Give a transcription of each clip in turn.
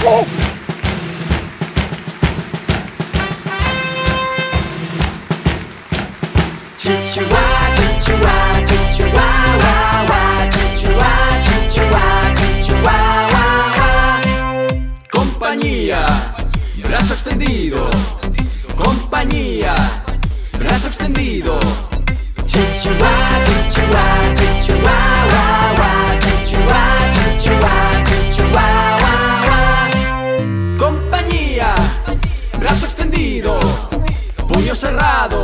Chichua, chichua, chichua, wa, wa, chichua, chichua, chichua, wa, wa. Compañía, brazo extendido. Compañía, brazo extendido. Chichua, chichua, chichua, wa, wa, chichua, chichua, chichua, wa, wa. Compañía, brazo extendido. Puño cerrado.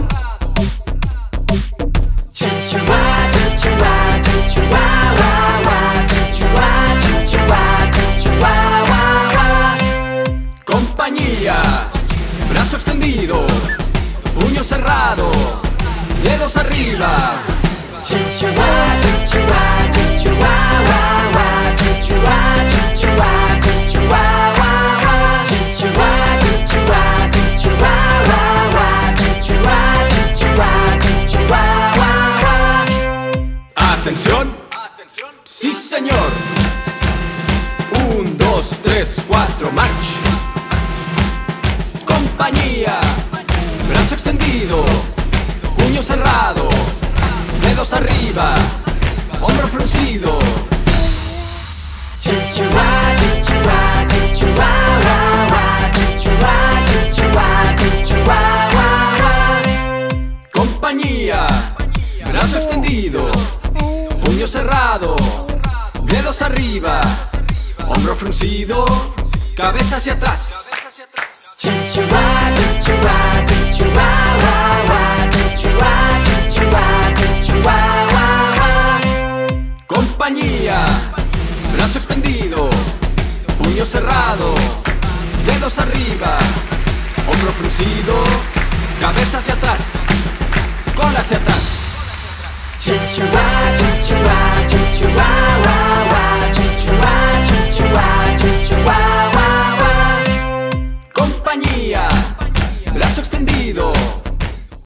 Chichua, chichua, chichua, wa, wa, chichua, chichua, chichua, wa, wa. Compañía, brazo extendido, puño cerrado, dedos arriba. Chichua, chichua, chichua, wa, wa, chichua, chichua, chichua, wa, wa. Chichua, chichua, chichua, wa, wa, chichua, chichua, chichua, wa, wa. Atención, sí señor. 1, 2, 3, 4, march. Compañía, brazo extendido, puño cerrado, dedos arriba, hombro fruncido. Chichua, chichua, chichua, wa, wa, chichua, chichua, chichua, wa, wa. Compañía, brazo extendido, puño cerrado, dedos arriba, hombro fruncido, cabeza hacia atrás. Chichua, chichua, chichua, wa, wa, chichua, chichua, chichua, wa, wa. Compañía, brazo extendido, puño cerrado, dedos arriba, hombro fruncido, cabeza hacia atrás, cola hacia atrás. Chichua,